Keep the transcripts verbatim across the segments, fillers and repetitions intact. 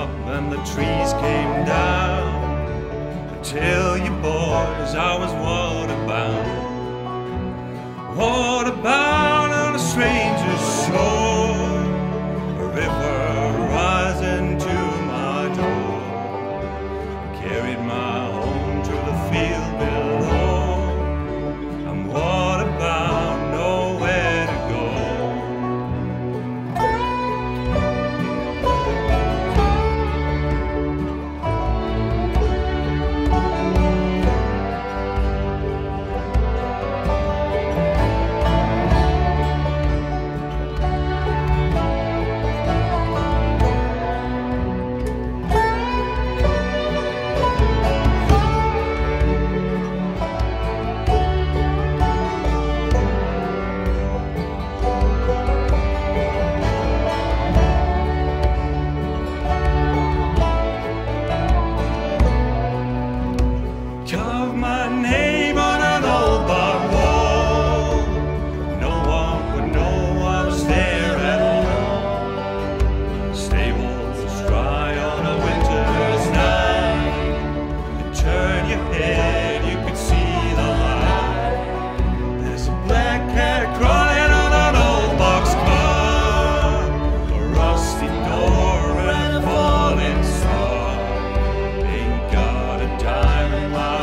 up and the trees came down. I tell you boys, I was waterbound. Waterbound on a stranger's shore, a river rising to my door. Carried my home to the field below. I'm waterbound, nowhere to go. Carve my name on an old barn wall. No one would know I was there at all. Stable was dry on a winter's night. You turn your head, you could see the light. There's a black cat crawling on an old boxcar, a rusty door and a falling star. Ain't got a dime in my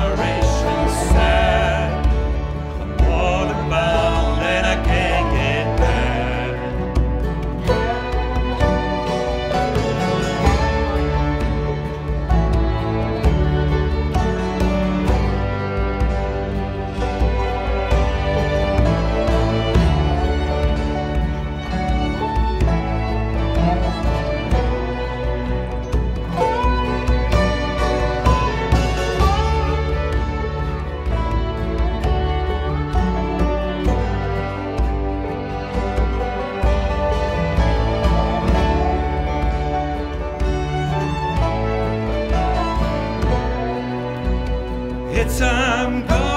It's I'm gone.